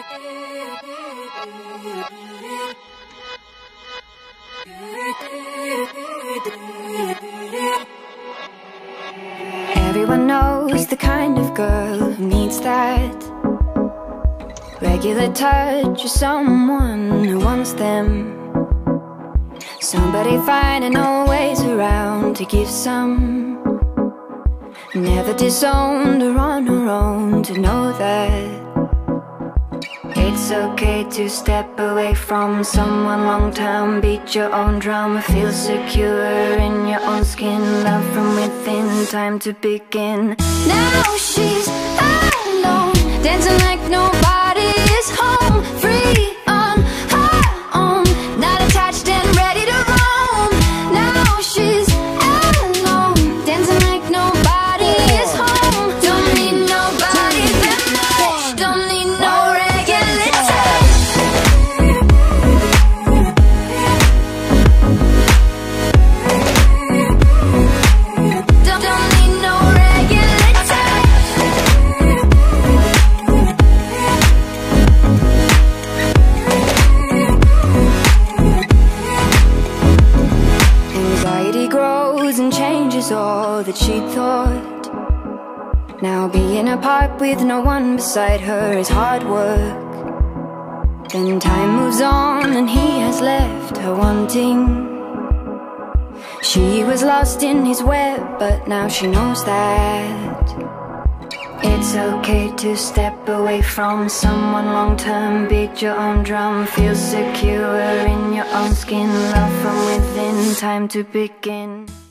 Everyone knows the kind of girl who needs that regular touch of someone who wants them. Somebody finding always around to give some. Never disowned or on her own, to know that it's okay to step away from someone long term. Beat your own drum, feel secure in your own skin. Love from within, time to begin. Now she's alone, dancing like nobody is home. Free on her own, not attached and ready to roam. Now she's alone, dancing like nobody is home. Don't need nobody but me, don't need no all that she thought. Now being apart with no one beside her is hard work. Then time moves on and he has left her wanting. She was lost in his web, but now she knows that it's okay to step away from someone long term. Beat your own drum, feel secure in your own skin. Love from within, time to begin.